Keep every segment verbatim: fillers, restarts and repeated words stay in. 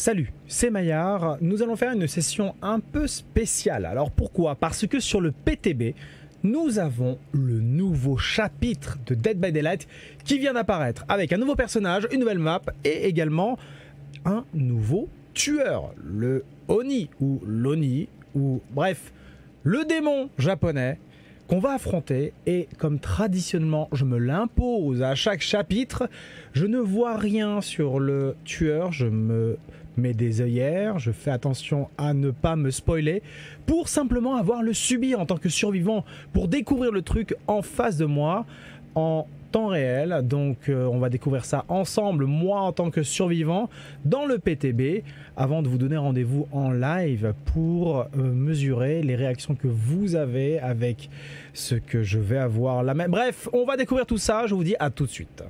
Salut, c'est Maillard. Nous allons faire une session un peu spéciale. Alors pourquoi? Parce que sur le P T B, nous avons le nouveau chapitre de Dead by Daylight qui vient d'apparaître avec un nouveau personnage, une nouvelle map et également un nouveau tueur, le Oni ou l'Oni ou bref, le démon japonais qu'on va affronter. Et comme traditionnellement je me l'impose à chaque chapitre, je ne vois rien sur le tueur, je me mets des œillères, je fais attention à ne pas me spoiler pour simplement avoir le subir en tant que survivant, pour découvrir le truc en face de moi en temps réel. Donc euh, on va découvrir ça ensemble, moi en tant que survivant dans le P T B, avant de vous donner rendez-vous en live pour euh, mesurer les réactions que vous avez avec ce que je vais avoir là même. Bref, on va découvrir tout ça, je vous dis à tout de suite.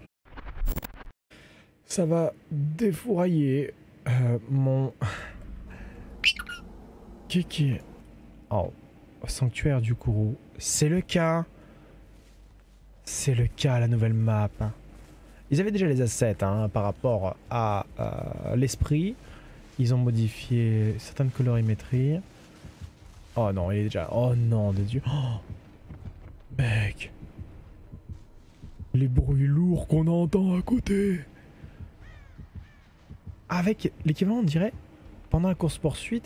Ça va défourailler euh, mon Kiki. Oh, sanctuaire du Kourou, c'est le cas. C'est le cas, la nouvelle map. Ils avaient déjà les assets hein, par rapport à euh, l'esprit. Ils ont modifié certaines colorimétries. Oh non, il est déjà... Oh non, de Dieu. Oh, mec. Les bruits lourds qu'on entend à côté. Avec l'équivalent, on dirait, pendant la course-poursuite,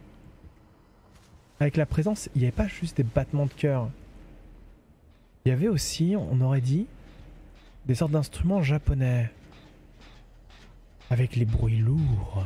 avec la présence, il n'y avait pas juste des battements de cœur. Il y avait aussi, on aurait dit, des sortes d'instruments japonais. Avec les bruits lourds.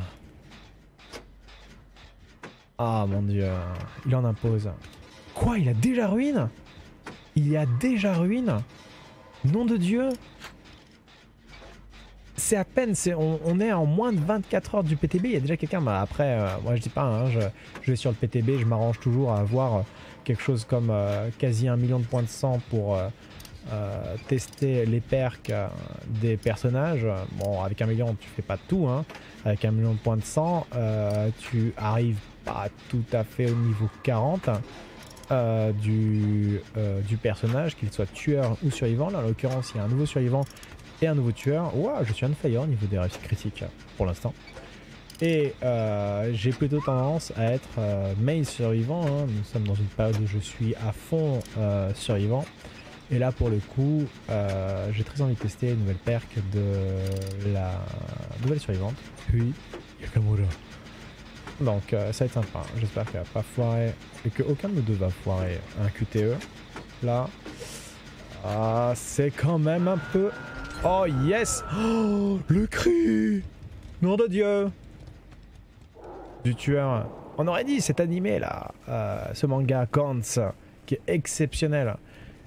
Ah mon dieu, il en impose. Quoi, il a déjà ruine? Il y a déjà ruine? Nom de Dieu. C'est à peine, c'est, on, on est en moins de vingt-quatre heures du P T B, il y a déjà quelqu'un, bah après, euh, moi je dis pas, hein, je, je vais sur le P T B, je m'arrange toujours à avoir... Euh, quelque chose comme euh, quasi un million de points de sang pour euh, euh, tester les perks euh, des personnages. Bon, avec un million, tu fais pas tout, hein. Avec un million de points de sang, euh, tu arrives pas tout à fait au niveau quarante euh, du, euh, du personnage, qu'il soit tueur ou survivant. Là, en l'occurrence, il y a un nouveau survivant et un nouveau tueur. Ouah, je suis on fire au niveau des réussites critiques pour l'instant. Et euh, j'ai plutôt tendance à être euh, main survivant, hein. Nous sommes dans une période où je suis à fond euh, survivant. Et là pour le coup, euh, j'ai très envie de tester une nouvelle perk de la nouvelle survivante. Puis Yakamura. Donc euh, ça va être sympa, j'espère qu'elle va pas foirer, et que aucun de nous deux va foirer un Q T E. Là, ah, c'est quand même un peu... Oh yes. Oh, le cri. Nom de Dieu. Du tueur. On aurait dit cet animé là, euh, ce manga Gantz, qui est exceptionnel.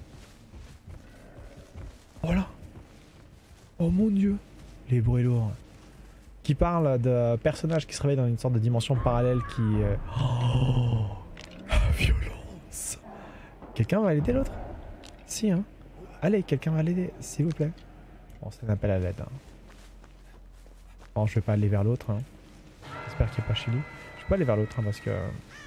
Oh là. Oh mon dieu. Les bruits lourds. Qui parle de personnages qui se réveillent dans une sorte de dimension parallèle qui... Euh... Oh, la violence. Quelqu'un va l'aider l'autre? Si hein. Allez, quelqu'un va l'aider, s'il vous plaît. Bon, c'est un appel à l'aide. Hein. Bon, je vais pas aller vers l'autre. Hein. J'espère qu'il n'y a pas Chili. Je peux pas aller vers l'autre hein, parce que...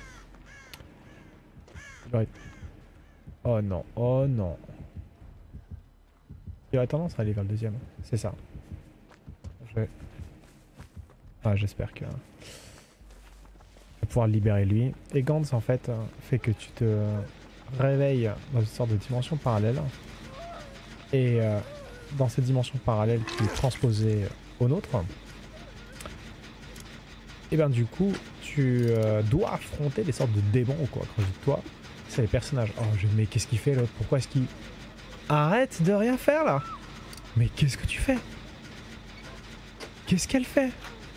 Oh non, oh non. J'aurais tendance à aller vers le deuxième. C'est ça. Je vais... Ah, j'espère que... Je vais pouvoir libérer lui. Et Gantz en fait fait que tu te réveilles dans une sorte de dimension parallèle. Et euh, dans cette dimension parallèle qui est transposée au nôtre, et bien du coup tu euh, dois affronter des sortes de démons ou quoi, quand je dis toi, c'est les personnages. Oh je... mais qu'est-ce qu'il fait l'autre? Pourquoi est-ce qu'il... Arrête de rien faire là. Mais qu'est-ce que tu fais? Qu'est-ce qu'elle fait?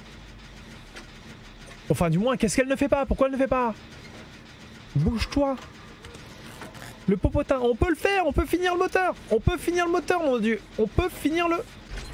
Enfin du moins qu'est-ce qu'elle ne fait pas? Pourquoi elle ne fait pas? Bouge-toi. Le popotin, on peut le faire, on peut finir le moteur. On peut finir le moteur mon dieu. On peut finir le...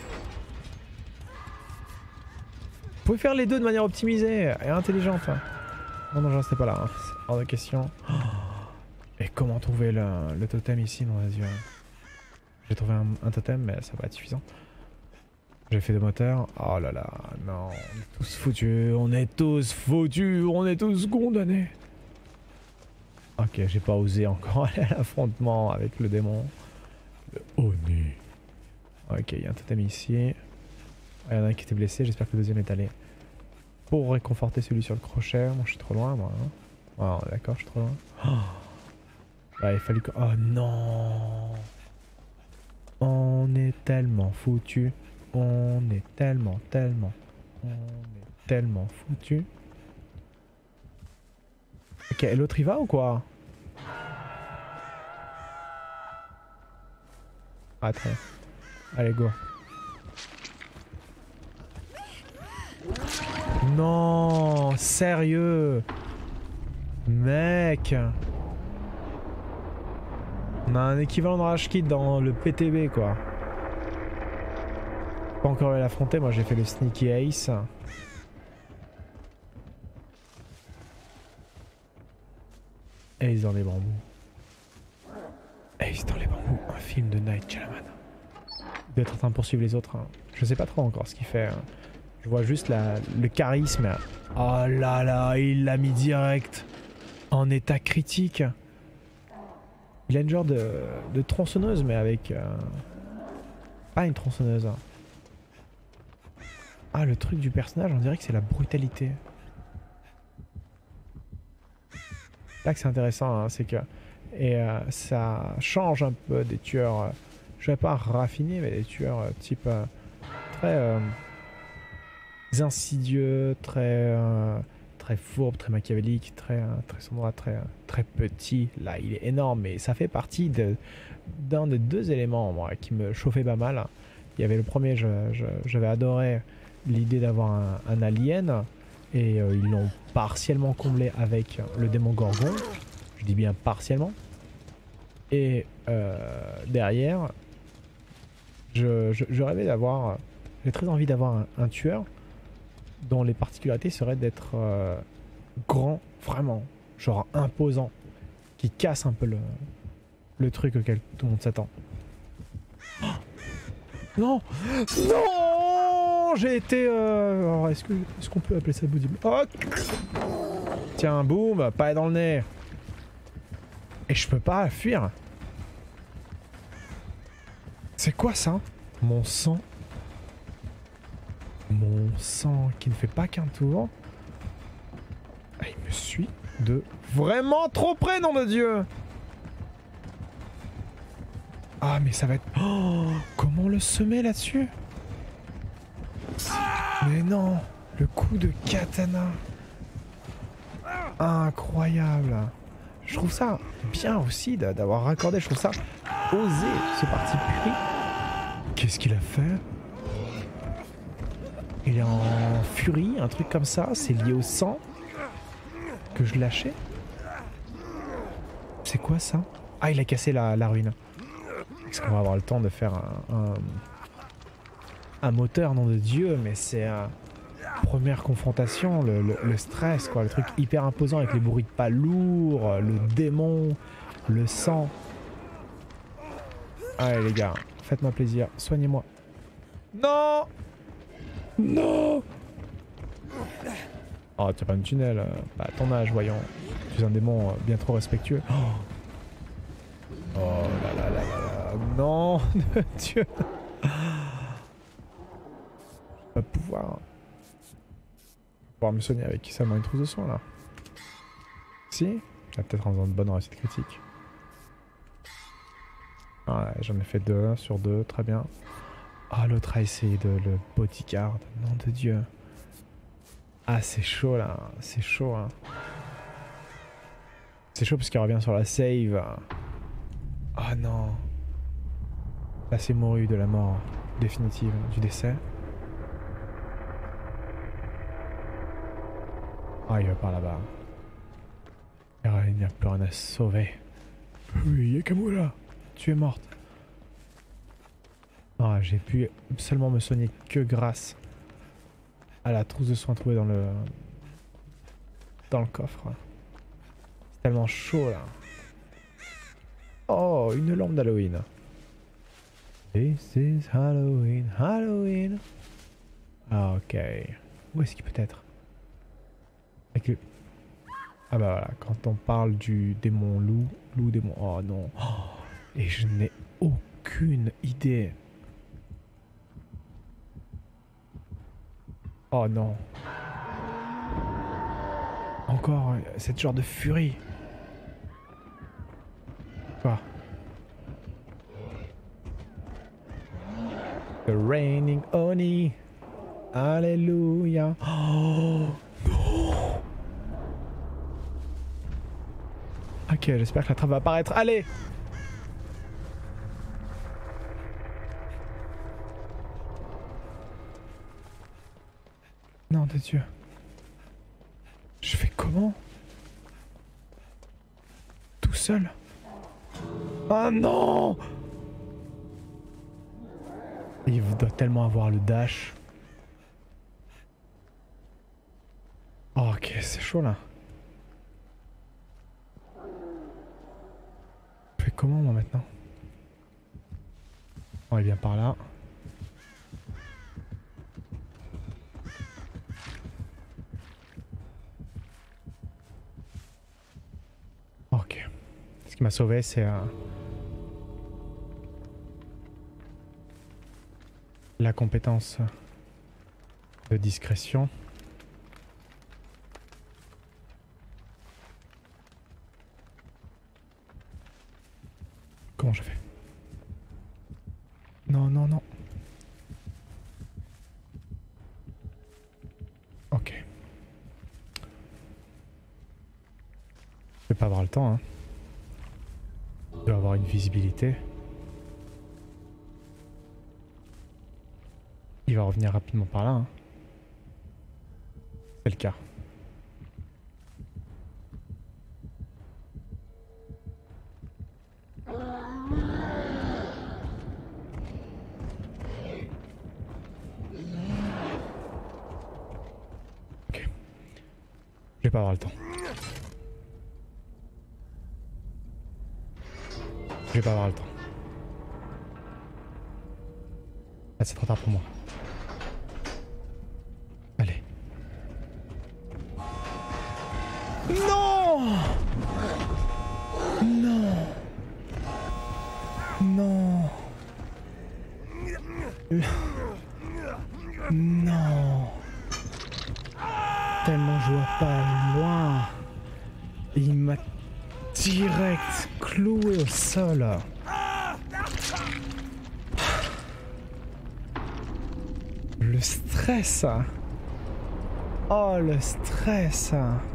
Vous pouvez faire les deux de manière optimisée et intelligente. Non, non, je restais pas là. Hein. C'est hors de question. Oh. Et comment trouver le, le totem ici dans les yeux? J'ai trouvé un, un totem, mais ça va être suffisant. J'ai fait des moteurs. Oh là là, non. On est tous foutus. On est tous foutus. On est tous condamnés. Ok, j'ai pas osé encore aller à l'affrontement avec le démon. Le Oni. Ok, il y a un totem ici. Il y en a un qui était blessé, j'espère que le deuxième est allé. pour réconforter celui sur le crochet. Moi je suis trop loin moi. Hein. Oh, d'accord, je suis trop loin. Oh. Ouais, il fallait que... Oh non. On est tellement foutu. On est tellement, tellement. On est tellement foutu. Ok, l'autre il va ou quoi? Ah très bien. Allez go. Non, sérieux? Mec. On a un équivalent de Rage Kit dans le P T B quoi. Pas encore eu à l'affronter, moi j'ai fait le Sneaky Ace. Ace dans les bambous. Ace dans les bambous, un film de Night Shyamalan. Il doit être en train de poursuivre les autres. Hein. Je sais pas trop encore ce qu'il fait. Hein. Je vois juste la, le charisme. Oh là là, il l'a mis direct. En état critique. Il a une genre de, de tronçonneuse, mais avec... Euh, pas une tronçonneuse. Hein. Ah, le truc du personnage, on dirait que c'est la brutalité. Là que c'est intéressant, hein, c'est que... Et euh, ça change un peu des tueurs... Euh, je vais pas raffinés, mais des tueurs euh, type... Euh, très... Euh, insidieux, très... Euh, très fourbe, très machiavélique, très, euh, très sombre, très, euh, très petit. Là, il est énorme, mais ça fait partie de, d'un des deux éléments moi, qui me chauffait pas mal. Il y avait le premier, je, je, j'avais adoré l'idée d'avoir un, un alien, et euh, ils l'ont partiellement comblé avec le démon Gorgon. Je dis bien partiellement. Et euh, derrière, je, je, je rêvais d'avoir... J'ai très envie d'avoir un, un tueur dont les particularités seraient d'être euh, grand, vraiment, genre imposant, qui casse un peu le, le truc auquel tout le monde s'attend. Oh non, non, j'ai été. Euh... Alors est-ce que est-ce qu'on peut appeler ça boudible? Oh tiens, boum, pas dans le nez. Et je peux pas fuir. C'est quoi ça? Mon sang. Mon sang qui ne fait pas qu'un tour. Ah, il me suit de vraiment trop près, nom de Dieu. Ah, mais ça va être... Oh, comment le semer là-dessus? Mais non, le coup de katana. Incroyable. Je trouve ça bien aussi d'avoir raccordé. Je trouve ça osé, ce parti pris. Qu'est-ce qu'il a fait? Il est en furie, un truc comme ça. C'est lié au sang que je lâchais. C'est quoi ça? Ah, il a cassé la, la ruine. Est-ce qu'on va avoir le temps de faire un, un, un moteur, nom de Dieu? Mais c'est euh, première confrontation, le, le, le stress, quoi, le truc hyper imposant avec les bruits de pas lourds, le démon, le sang. Allez les gars, faites-moi plaisir, soignez-moi. Non! Non! Oh, t'as pas une tunnel, euh, bah, à ton âge, voyons. Tu es un démon euh, bien trop respectueux. Oh, oh là là là là là. Non, de Dieu. Je vais pouvoir... pouvoir me soigner avec seulement une trousse de soin là. Si? J'ai peut-être en faisant de bonnes réussites critiques. Ouais, j'en ai fait deux sur deux, très bien. Ah, oh, l'autre a essayé de le bodyguard, nom de Dieu. Ah, c'est chaud là, c'est chaud. Hein. C'est chaud parce qu'il revient sur la save. Ah oh, non. Là, c'est mouru de la mort définitive, du décès. Ah, il va par là-bas. Il n'y a plus rien à sauver. Oui, Yakamura, tu es morte. Ah, j'ai pu seulement me soigner que grâce à la trousse de soins trouvée dans le dans le coffre. C'est tellement chaud là. Oh, une lampe d'Halloween. This is Halloween, Halloween. Ah, ok. Où est-ce qu'il peut être? Avec le... Ah bah voilà, quand on parle du démon loup, loup démon... Oh non. Oh, et je n'ai aucune idée. Oh non. Encore cette genre de furie. Quoi? The raining Oni. Alléluia. Oh non. Ok, j'espère que la trappe va apparaître. Allez. Non, de Dieu. Je fais comment? Tout seul? Ah non! Il doit tellement avoir le dash. Oh, ok, c'est chaud là. Je fais comment moi maintenant? On est bien par là. Ok. Ce qui m'a sauvé, c'est euh, la compétence de discrétion. Comment je fais? Non, non, non. Ok. Je vais pas avoir le temps, hein. Je dois avoir une visibilité. Il va revenir rapidement par là, hein. C'est le cas. Ok. Je vais pas avoir le temps. Je vais pas avoir le temps. Ah, c'est trop tard pour moi. Allez. Non! Non! Non! Non! Tellement je vois pas aller loin. Il m'a direct cloué au sol. Le stress. Oh, le stress.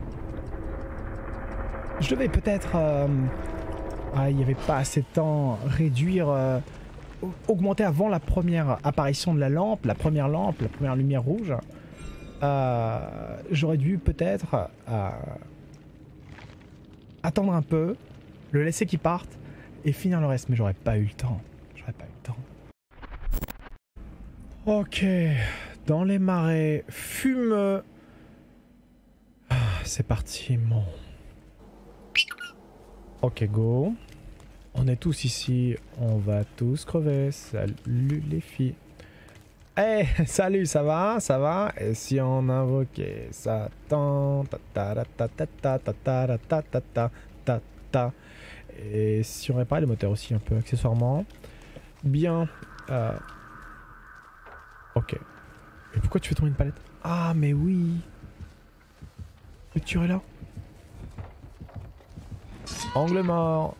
Je devais peut-être... Euh... Ah, il n'y avait pas assez de temps. Réduire... Euh... Augmenter avant la première apparition de la lampe, la première lampe, la première lumière rouge. Euh... J'aurais dû peut-être... Euh... Attendre un peu, le laisser qu'il parte et finir le reste. Mais j'aurais pas eu le temps. J'aurais pas eu le temps. Ok. Dans les marais fumeux. Ah, c'est parti, mon. Ok, go. On est tous ici. On va tous crever. Salut les filles. Hey, salut, ça va? Ça va? Et si on invoquait Satan? Ta ta ta ta ta ta ta ta ta ta ta ta. Et si on réparait les moteurs aussi un peu accessoirement. Bien. Euh... Ok. Mais pourquoi tu fais tomber une palette? Ah, mais oui. Le tueur est là. Angle mort.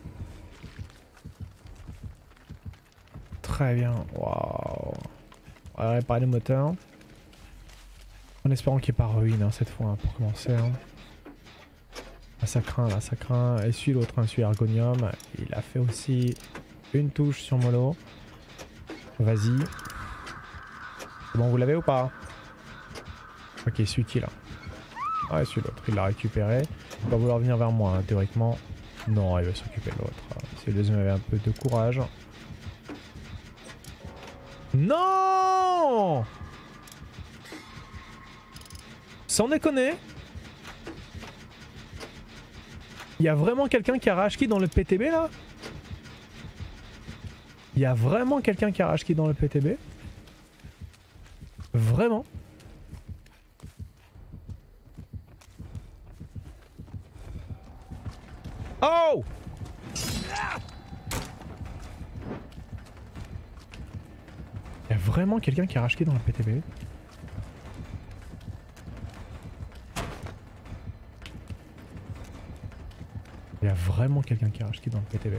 Très bien. Waouh. On va réparer les moteurs. En espérant qu'il n'y ait pas ruine hein, cette fois hein, pour commencer. Hein. Là ça craint, là ça craint. Et celui l'autre, hein, celui Argonium. Il a fait aussi une touche sur Molo. Vas-y. Bon, vous l'avez ou pas? Ok, celui-ci là. Ouais, celui l'autre, il l'a récupéré. Il va vouloir venir vers moi, hein, théoriquement. Non, il va s'occuper de l'autre. Si le deuxième avait un peu de courage. Non! Sans déconner. Il y a vraiment quelqu'un qui a rage qui dans le P T B là? Il y a vraiment quelqu'un qui a rage qui dans le P T B? Vraiment? Oh! Il y a vraiment quelqu'un qui a racheté dans le P T B. Il y a vraiment quelqu'un qui rage qui dans le P T B.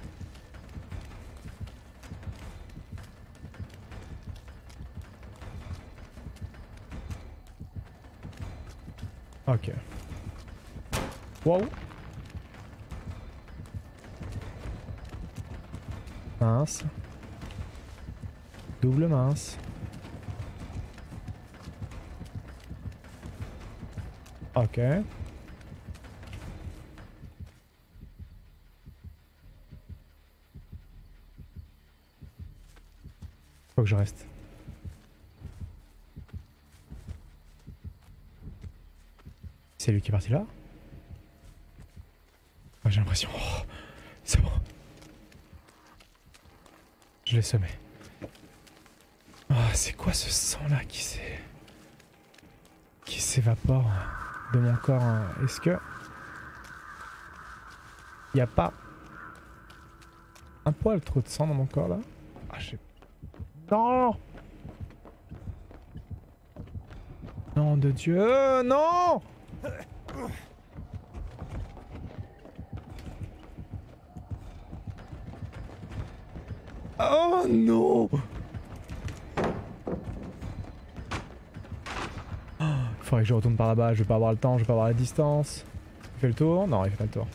Ok. Wow. Mince. Double mince. Ok. Faut que je reste. C'est lui qui est parti là? Oh, j'ai l'impression. Oh, c'est bon. Je l'ai semé. Ah, oh, c'est quoi ce sang là qui s'est... qui s'évapore de mon corps, hein. Est-ce que... il n'y a pas un poil trop de sang dans mon corps là? Ah, j'ai... Non! Nom de Dieu, non! Oh non! Oh, il faudrait que je retourne par là-bas, je vais pas avoir le temps, je vais pas avoir la distance. Il fait le tour? Non, il fait pas le tour.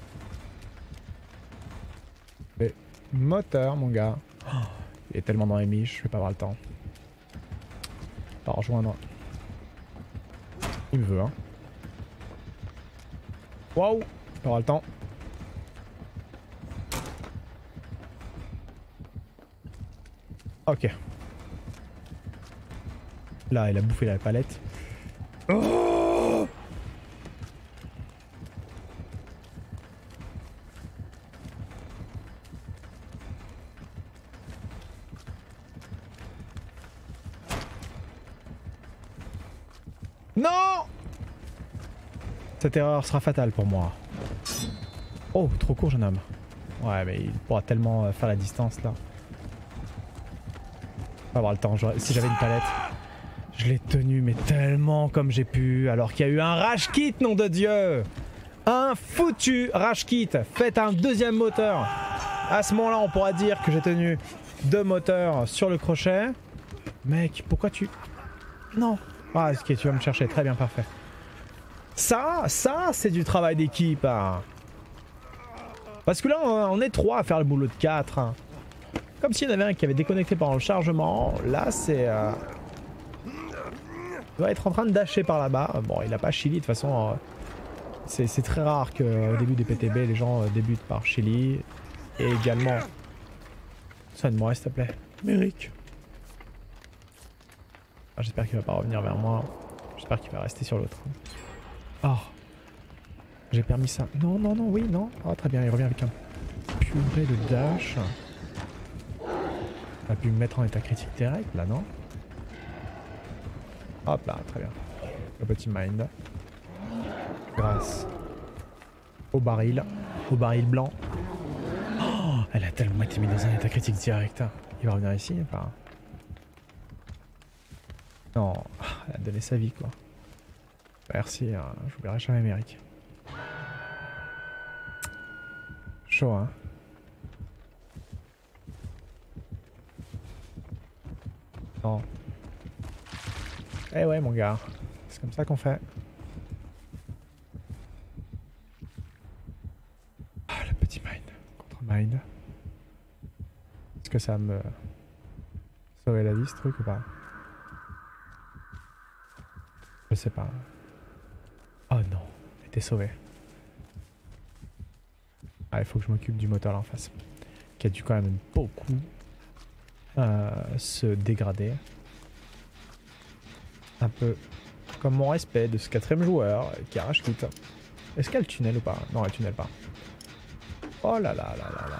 Mais moteur, mon gars. Oh, il est tellement dans les miches, je vais pas avoir le temps. Pas rejoindre. Il me veut, hein. Waouh! Il aura le temps. Ok. Là, il a bouffé la palette. Oh! Non! Cette erreur sera fatale pour moi. Oh, trop court, jeune homme. Ouais, mais il pourra tellement faire la distance là. Pas avoir le temps. Si j'avais une palette, je l'ai tenu, mais tellement comme j'ai pu. Alors qu'il y a eu un rage kit, nom de Dieu! Un foutu rage kit. Faites un deuxième moteur. À ce moment-là, on pourra dire que j'ai tenu deux moteurs sur le crochet. Mec, pourquoi tu... Non. Ah, ok, tu vas me chercher. Très bien, parfait. Ça, ça, c'est du travail d'équipe. Hein. Parce que là, on est trois à faire le boulot de quatre. Hein. Comme s'il y en avait un qui avait déconnecté pendant le chargement. Là, c'est... Euh... il doit être en train de dasher par là-bas. Bon, il a pas chili, de toute façon. Euh... C'est très rare qu'au début des P T B, les gens euh, débutent par chili. Et également... Sonne-moi, s'il te plaît. Méric. Ah, j'espère qu'il va pas revenir vers moi. J'espère qu'il va rester sur l'autre. Oh. J'ai permis ça. Non, non, non, oui, non. Oh, très bien, il revient avec un purée de dash. On a pu me mettre en état critique direct, là, non? Hop là, très bien. Le petit mind. Grâce au baril. Au baril blanc. Oh, elle a tellement été mise dans un état critique direct. Il va revenir ici, enfin... Non, elle a donné sa vie, quoi. Merci, hein. Je n'oublierai jamais Méric. Chaud, hein. Non. Eh ouais, mon gars. C'est comme ça qu'on fait. Ah, le petit mind. Contre mind. Est-ce que ça va me sauver la vie, ce truc, ou pas? Je sais pas. Oh non, il était sauvé. Ah, il faut que je m'occupe du moteur là en face. Qui a dû quand même beaucoup euh, se dégrader. Un peu comme mon respect de ce quatrième joueur qui arrache quitte. Est-ce qu'elle tunnel ou pas? Non, elle tunnel pas. Oh là là là là là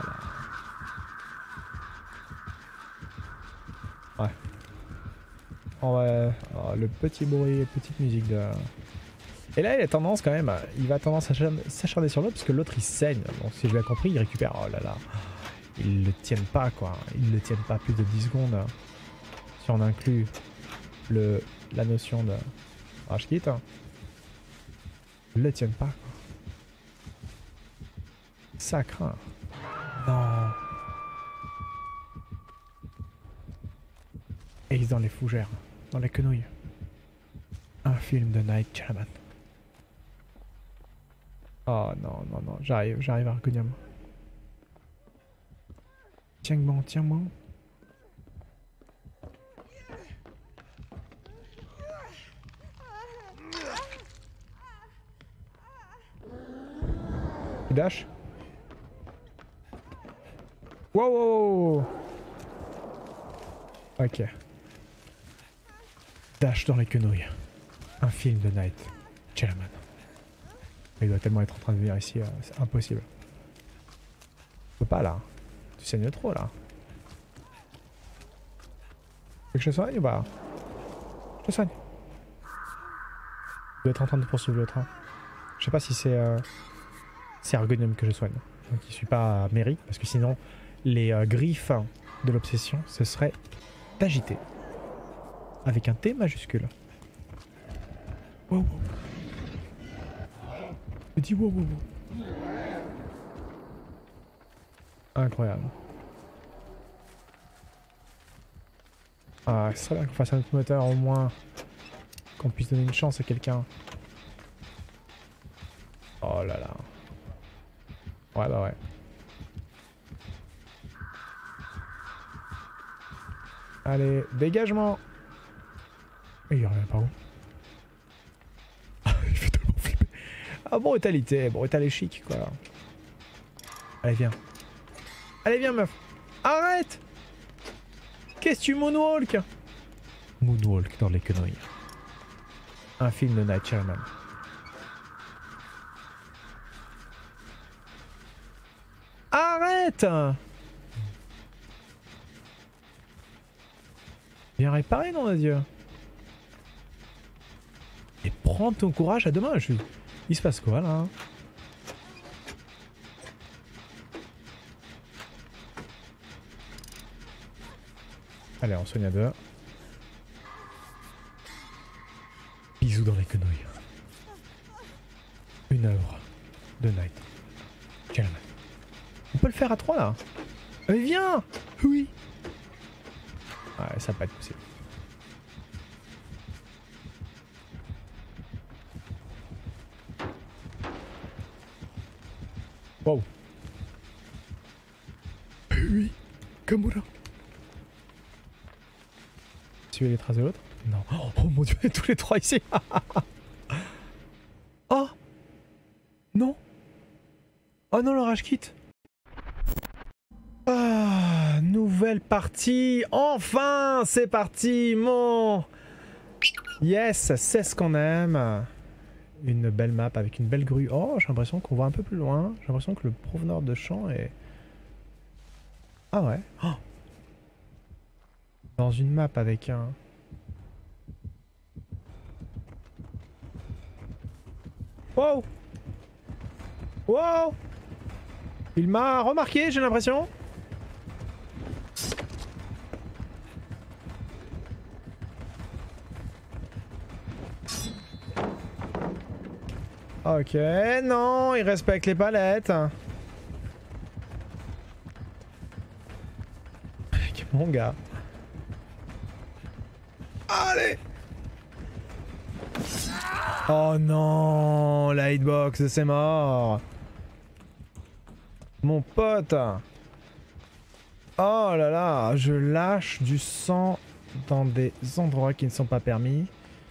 là. Ouais. Oh ouais, oh, le petit bruit, petite musique de... Et là, il a tendance quand même, il va tendance à s'acharner sur l'autre parce que l'autre il saigne. Donc si je l'ai compris, il récupère. Oh là là. Ils le tiennent pas quoi. Ils le tiennent pas plus de dix secondes. Si on inclut le, la notion de rage kit. Ils le tiennent pas quoi. Ça craint. Non. Ace dans les fougères, dans les quenouilles. Un film de Night Shyamalan. Oh non, non, non, j'arrive, j'arrive à Argonium. Tiens bon, tiens bon. Tu dash? Wow, wow, wow. Ok. Dash dans les quenouilles. Un film de Night Shyamalan. Il doit tellement être en train de venir ici, euh, c'est impossible. Je peux pas là. Tu saignes trop là. Tu veux que je te soigne ou pas? Je te soigne. Il doit être en train de poursuivre le train. Je sais pas si c'est euh, c'est Argonium que je soigne. Donc il suit pas Mary, parce que sinon les euh, griffes de l'obsession ce serait d'agiter. Avec un T majuscule. Wow, wow. Je dis wow, wow, wow. Incroyable. Ah, ce serait bien qu'on fasse un autre moteur au moins. Qu'on puisse donner une chance à quelqu'un. Oh là là. Ouais bah ouais. Allez, dégagement. Il revient pas où? Il fait tellement flipper. Ah, brutalité, brutalité chic quoi. Allez viens. Allez viens meuf. Arrête. Qu'est-ce que tu moonwalk? Moonwalk dans les quenouilles. Un film de Night Shyamalan. Arrête. Viens réparer, nom de Dieu. Et prends ton courage à demain. Je... Il se passe quoi là? Allez, on soigne à deux. Bisous dans les quenouilles. Une œuvre de Night Shyamalan. On peut le faire à trois là. Mais viens. Oui. Ouais, ça va pas être possible. Wow. Oui. Kamura. Suivez les traces de l'autre? Non. Oh mon dieu, tous les trois ici. Oh. Non. Oh non, le rage quitte. Ah, nouvelle partie. Enfin, c'est parti, mon. Yes, c'est ce qu'on aime. Une belle map avec une belle grue. Oh, j'ai l'impression qu'on va un peu plus loin. J'ai l'impression que le proveneur de champ est... Ah ouais. Oh. Dans une map avec un... Wow. Wow. Il m'a remarqué, j'ai l'impression. Ok, non, il respecte les palettes. Mon gars. Allez. Oh non, la hitbox, c'est mort. Mon pote. Oh là là, je lâche du sang dans des endroits qui ne sont pas permis.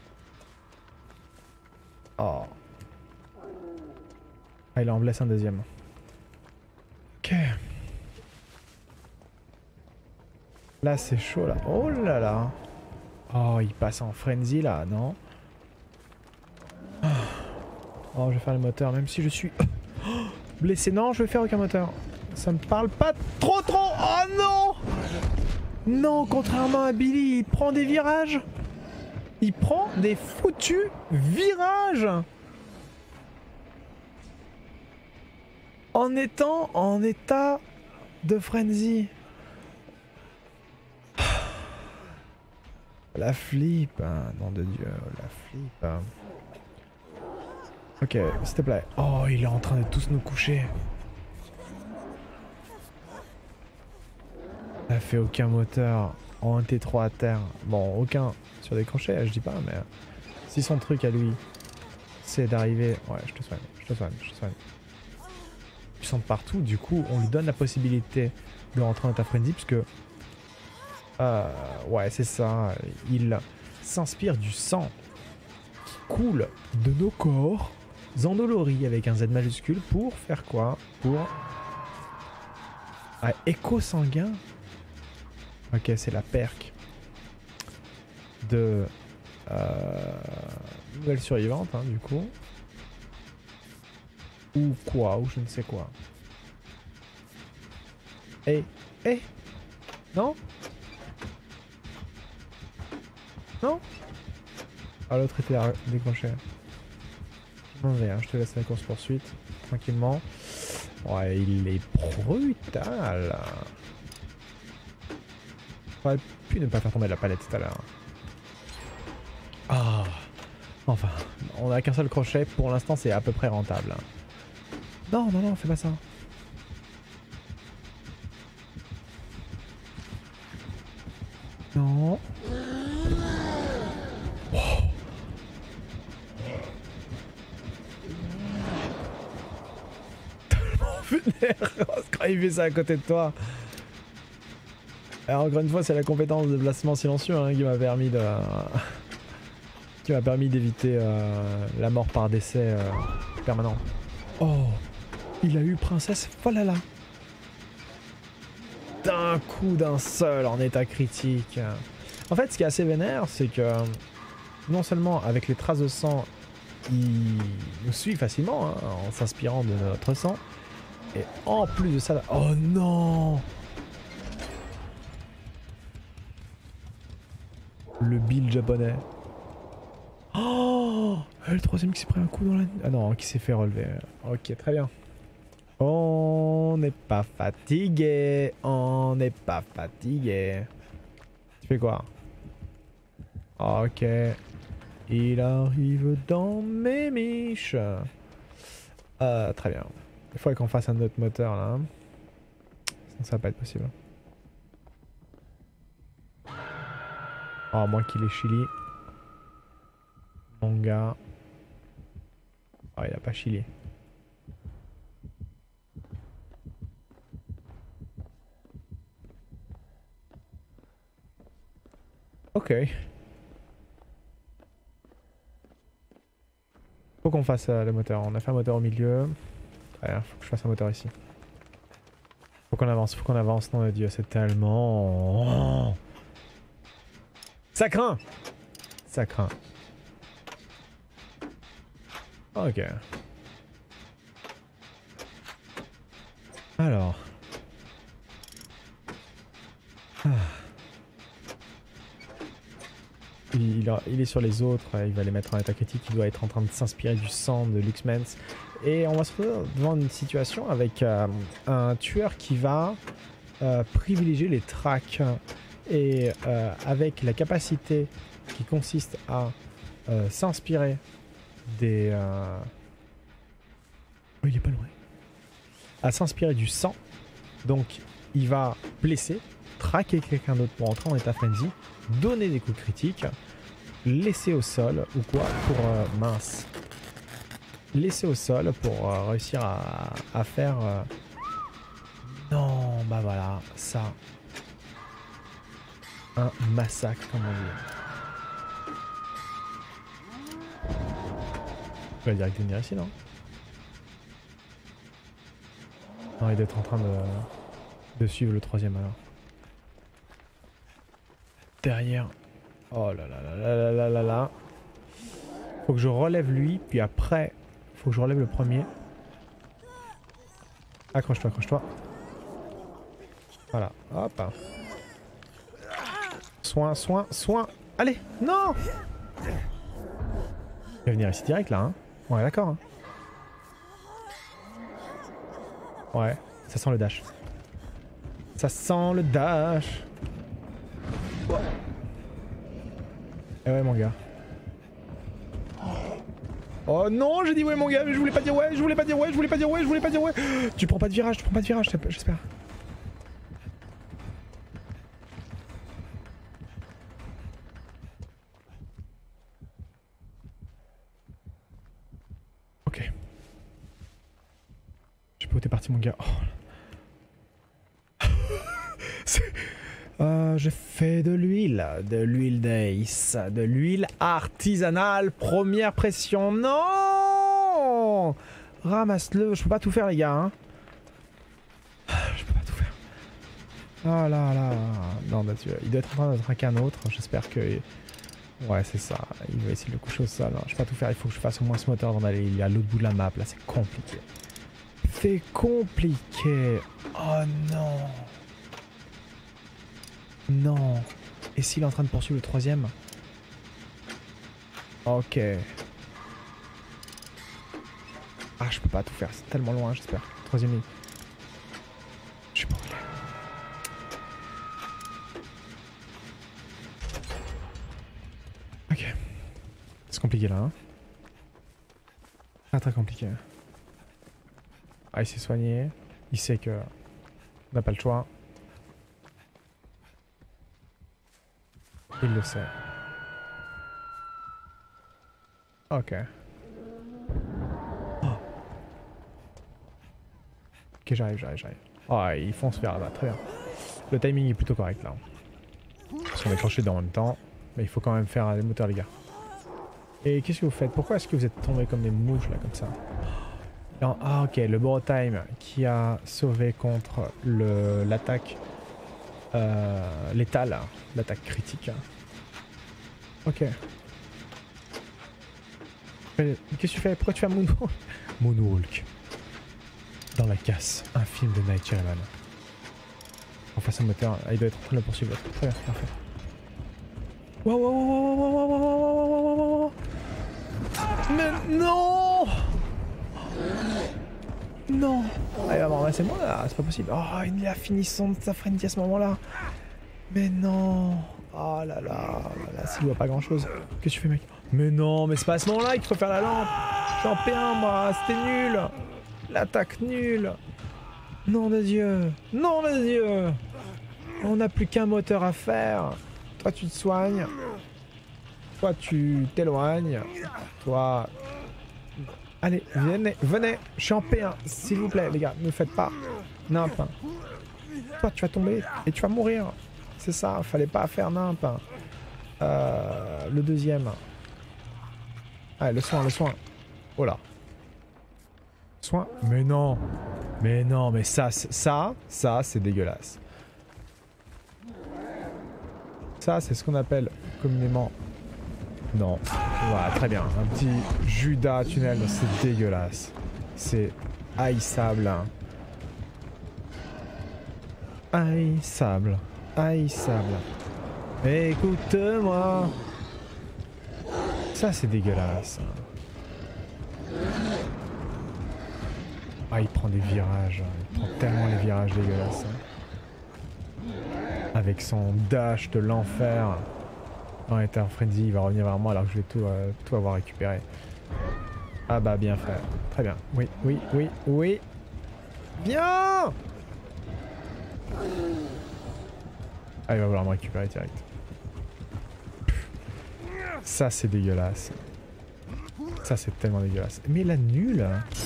Oh. Ah, il en blesse un deuxième. Ok. Là, c'est chaud, là. Oh là là. Oh, il passe en frenzy, là, non? Oh, je vais faire le moteur, même si je suis blessé. Non, je vais faire aucun moteur. Ça me parle pas trop trop. Oh non. Non, contrairement à Billy, il prend des virages. Il prend des foutus virages. En étant en état de frenzy. La flip, hein, nom de Dieu, la flip. Hein. Ok, s'il te plaît. Oh, il est en train de tous nous coucher. Elle fait aucun moteur en un T trois à terre. Bon, aucun sur des crochets, je dis pas, mais si son truc à lui, c'est d'arriver... Ouais, je te soigne, je te soigne, je te soigne. Puissant de partout, du coup, on lui donne la possibilité de rentrer en état frenzy, puisque... Euh, ouais, c'est ça, il s'inspire du sang qui coule de nos corps, endoloris avec un Z majuscule, pour faire quoi? Pour... Ah, écho sanguin. Ok, c'est la perk de euh, nouvelle survivante, hein, du coup. Ou quoi, ou je ne sais quoi. Eh, eh, non? Non? Ah, l'autre était déclenché. Non, mais, hein, je te laisse la course poursuite, tranquillement. Ouais, il est brutal. J'aurais pu ne pas faire tomber la palette tout à l'heure. Ah, enfin, on n'a qu'un seul crochet. Pour l'instant, c'est à peu près rentable. Non, non, non, fais pas ça. Non. Wow. Tellement vénère quand il fait ça à côté de toi. Alors encore une fois, c'est la compétence de placement silencieux hein, qui m'a permis de, qui m'a permis d'éviter euh, la mort par décès euh, permanent. Oh, il a eu princesse Falala. D'un coup, d'un seul, en état critique. En fait, ce qui est assez vénère, c'est que non seulement avec les traces de sang, il nous suit facilement hein, en s'inspirant de notre sang, et en plus de ça, oh non. Le Bill japonais. Oh, le troisième qui s'est pris un coup dans la... Ah non, qui s'est fait relever. Ok, très bien. On n'est pas fatigué. On n'est pas fatigué. Tu fais quoi? Ok. Il arrive dans mes miches. Euh, très bien. Il faudrait qu'on fasse un autre moteur là. Sinon ça va pas être possible. Oh, à moins qu'il ait chili. Mon gars. Oh, il a pas chili. Ok. Faut qu'on fasse euh, le moteur. On a fait un moteur au milieu. Très bien, faut que je fasse un moteur ici. Faut qu'on avance, faut qu'on avance. Non, Dieu, c'est tellement... Oh, ça craint. Ça craint. Ok. Alors. Ah. Il, a, il est sur les autres, il va les mettre en état critique, il doit être en train de s'inspirer du sang de Luxmens. Et on va se retrouver devant une situation avec euh, un tueur qui va euh, privilégier les tracks et euh, avec la capacité qui consiste à euh, s'inspirer des... Euh... Oh, il est pas loin. À s'inspirer du sang. Donc il va blesser, traquer quelqu'un d'autre pour entrer en état frenzy, donner des coups critiques, laisser au sol ou quoi pour euh, mince. Laisser au sol pour euh, réussir à, à faire... Euh... Non, bah voilà, ça. Un massacre, comme on dit. Je vais direct venir ici, non? Non, il doit être en train de, de suivre le troisième alors. Derrière. Oh là là là là là là là là. Faut que je relève lui, puis après, faut que je relève le premier. Accroche-toi, accroche-toi. Voilà, hop. Soin, soin, soin. Allez, non! Il va venir ici direct là, hein. Ouais, d'accord. Hein. Ouais, ça sent le dash. Ça sent le dash. Eh ouais, mon gars. Oh non, j'ai dit ouais, mon gars, mais je voulais pas dire ouais, je voulais pas dire ouais, je voulais pas dire ouais, je voulais pas dire ouais. Tu prends pas de virage, tu prends pas de virage, j'espère. sais pas où t'es parti mon gars. Oh. euh, je fais de l'huile, de l'huile d'Ace, de l'huile artisanale, première pression. Non! Ramasse-le, je peux pas tout faire les gars. Hein. Je peux pas tout faire. Oh là là. Non, bah, tu... il doit être en train de traquer un autre. J'espère que... Ouais, c'est ça. Il va essayer de le coucher au sol. Je peux pas tout faire. Il faut que je fasse au moins ce moteur avant d'aller. Il est à l'autre bout de la map. Là, c'est compliqué. C'est compliqué. Oh non. Non. Et s'il est en train de poursuivre le troisième? Ok. Ah, je peux pas tout faire. C'est tellement loin, j'espère. Troisième ligne. Je sais pas où il est. Ok. C'est compliqué là, hein. Très très compliqué. Ah, il s'est soigné. Il sait que on n'a pas le choix. Il le sait. Ok. Oh. Ok, j'arrive, j'arrive, j'arrive. Oh, ils fonce vers là-bas, très bien. Le timing est plutôt correct là. Parce qu'on est clenché dedans en même temps. Mais il faut quand même faire les moteurs, les gars. Et qu'est-ce que vous faites? Pourquoi est-ce que vous êtes tombés comme des mouches là, comme ça? Non, ah ok, le Borotime qui a sauvé contre le l'attaque euh, létale, l'attaque critique. Ok. Qu'est-ce que tu fais? Pourquoi tu fais un moonwalk? Moonwalk. Dans la casse, un film de Night Shyamalan. On fasse un moteur, ah, il doit être en train de le poursuivre. Très bien, parfait. Wow, wow, wow, wow, wow, wow, wow, wow, wow, wow, wow. Mais non! Non! Ah, il va me ramasser moi là, c'est pas possible. Oh, il a fini son sa frenzy à ce moment-là. Mais non! Oh là là, là, là s'il voit pas grand chose. Qu'est-ce que tu fais, mec? Mais non, mais c'est pas à ce moment-là qu'il faut faire la lampe! Je suis en P un, moi, c'était nul! L'attaque nulle! Nom de Dieu! Nom de Dieu! On n'a plus qu'un moteur à faire. Toi, tu te soignes. Toi, tu t'éloignes. Toi... Allez, venez, venez. Je suis en P un, s'il vous plaît, les gars. Ne faites pas nimp. Toi, tu vas tomber et tu vas mourir. C'est ça, fallait pas faire nimp. Euh, le deuxième. Allez, le soin, le soin. Oh là. Soin. Mais non. Mais non, mais ça, ça, ça, c'est dégueulasse. Ça, c'est ce qu'on appelle communément... Non. Voilà, très bien. Un petit Judas tunnel, c'est dégueulasse. C'est haïssable. Haïssable. Haïssable. Écoute-moi. Ça, c'est dégueulasse. Ah, il prend des virages. Il prend tellement les virages dégueulasses. Avec son dash de l'enfer. En Ether Frenzy, il va revenir vers moi alors que je vais tout, euh, tout avoir récupéré. Ah bah bien fait. Très bien. Oui, oui, oui, oui. Bien. Ah, il va vouloir me récupérer direct. Ça, c'est dégueulasse. Ça, c'est tellement dégueulasse. Mais la nulle.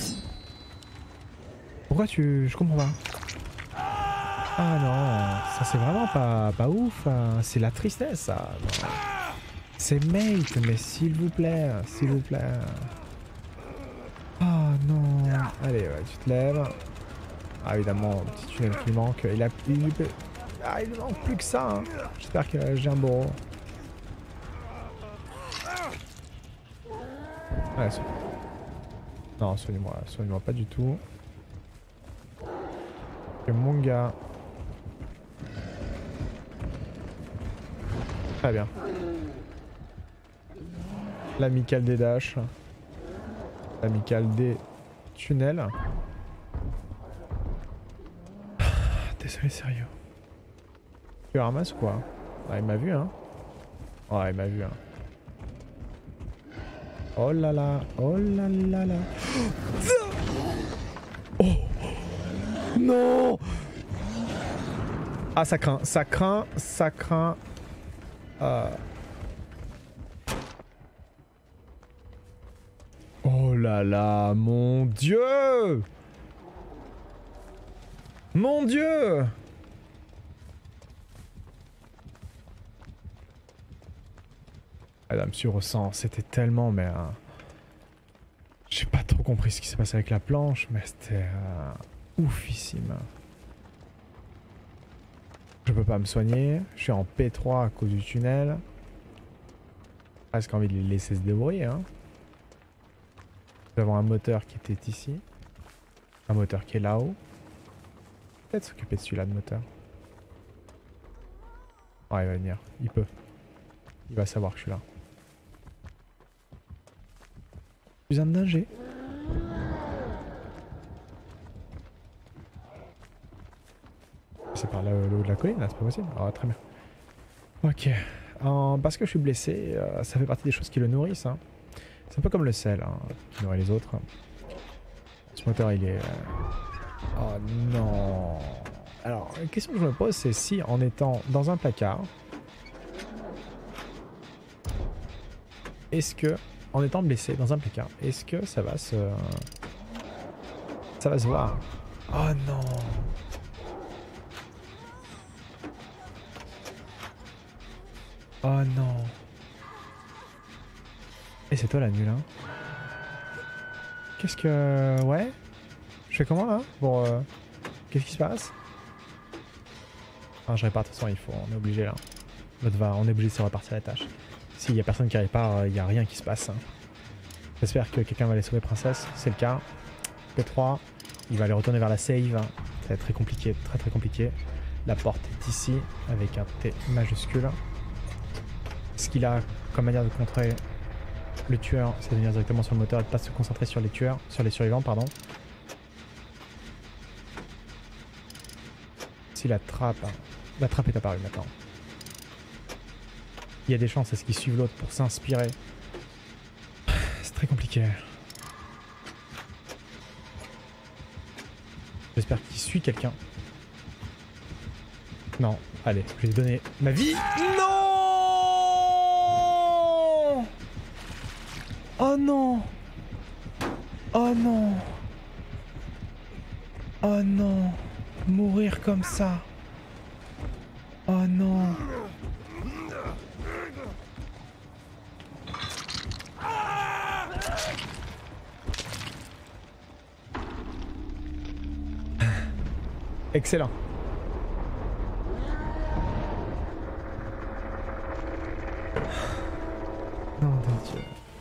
Pourquoi tu... Je comprends pas. Ah non, ça c'est vraiment pas, pas ouf. Hein. C'est la tristesse, ça. C'est mate, mais s'il vous plaît, s'il vous plaît. Ah non. Allez, ouais, tu te lèves. Ah évidemment, petit tunnel qui manque. Il a... Il, ah, il ne manque plus que ça. Hein. J'espère que j'ai un bourreau. Ouais, soigne. Non, soigne-moi, soigne-moi pas du tout. Que mon gars. Très bien. L'amicale des dashs. L'amicale des tunnels. Désolé, sérieux. Tu ramasses ou quoi? Ah, il m'a vu, hein. Ouais, il m'a vu, hein. Oh là là, oh là là là. Oh non. Ah, ça craint, ça craint, ça craint. Euh... Oh là là, mon Dieu! Mon Dieu! Madame sur au sang, c'était tellement, mais... Euh, j'ai pas trop compris ce qui s'est passé avec la planche, mais c'était euh, oufissime. Je peux pas me soigner, je suis en P trois à cause du tunnel. Presque envie de les laisser se débrouiller. Hein. Nous avons un moteur qui était ici. Un moteur qui est là-haut. Peut-être s'occuper de celui-là de moteur. Ah, il va venir, il peut. Il va savoir que je suis là. Plus un danger. C'est par là le haut de la colline, là, c'est pas possible. Ah, très bien. Ok. Euh, parce que je suis blessé, euh, ça fait partie des choses qui le nourrissent. Hein. C'est un peu comme le sel, hein, qui nourrit les autres. Ce moteur, il est... Euh... Oh non. Alors, la question que je me pose, c'est si en étant dans un placard, est-ce que, en étant blessé dans un placard, est-ce que ça va se... Ça va se voir? Oh non. Oh non. Et c'est toi la nulle, hein. Qu'est-ce que... Ouais. Je fais comment là pour... Euh... Qu'est-ce qui se passe? Ah, je répare, de toute façon il faut, on est obligé là. L'autre va, on est obligé de se repartir la tâche. S'il y a personne qui répare, il n'y a rien qui se passe. Hein. J'espère que quelqu'un va aller sauver Princesse, c'est le cas. P trois, il va aller retourner vers la save. Ça va être très compliqué, très très compliqué. La porte est ici, avec un T majuscule. Ce qu'il a comme manière de contrer le tueur, c'est de venir directement sur le moteur et de pas se concentrer sur les tueurs, sur les survivants, pardon. Si la trappe, la trappe est apparue maintenant. Il y a des chances à ce qu'ils suivent l'autre pour s'inspirer. C'est très compliqué. J'espère qu'il suit quelqu'un. Non, allez, je vais lui donner ma vie. Non! Oh non! Oh non! Oh non! Mourir comme ça! Oh non! Excellent. Non, mon Dieu.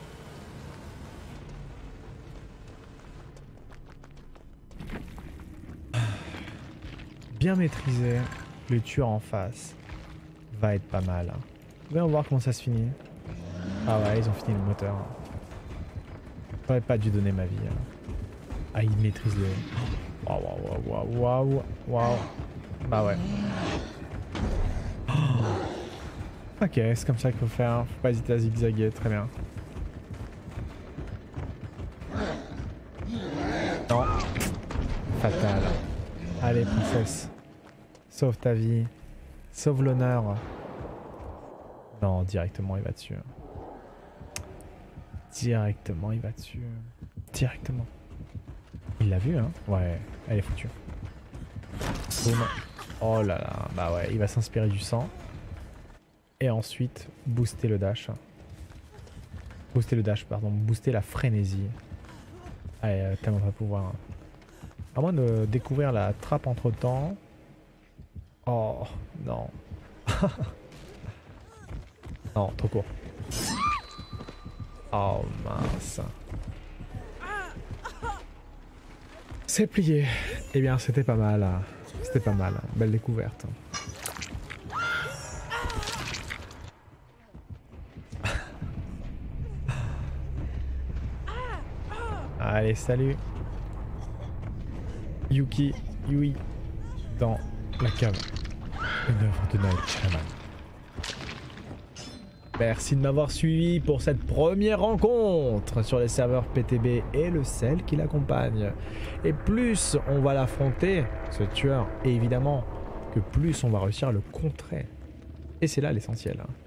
Bien maîtrisé, le tueur en face va être pas mal. Voyons voir comment ça se finit. Ah ouais, ils ont fini le moteur. J'aurais pas dû donner ma vie. Ah, ils maîtrisent le... Waouh, waouh, waouh, waouh, waouh. Bah ouais. Oh. Ok, c'est comme ça qu'il faut faire. Faut pas hésiter à zigzaguer, très bien. Non. Fatal. Allez, princesse. Sauve ta vie. Sauve l'honneur. Non, directement il va dessus. Directement il va dessus. Directement. Il l'a vu, hein? Ouais, elle est foutue. Boum. Oh là là, bah ouais, il va s'inspirer du sang. Et ensuite, booster le dash. Booster le dash, pardon. Booster la frénésie. Allez, euh, tellement pas pouvoir. À moins de découvrir la trappe entre temps. Oh, non. Non, trop court. Oh mince. C'est plié. Eh bien, c'était pas mal. C'était pas mal. Belle découverte. Allez, salut. Yuki, Yui, dans la cave. Une œuvre de Night Shaman. Merci de m'avoir suivi pour cette première rencontre sur les serveurs P T B et le sel qui l'accompagne. Et plus on va l'affronter, ce tueur, et évidemment que plus on va réussir à le contrer. Et c'est là l'essentiel.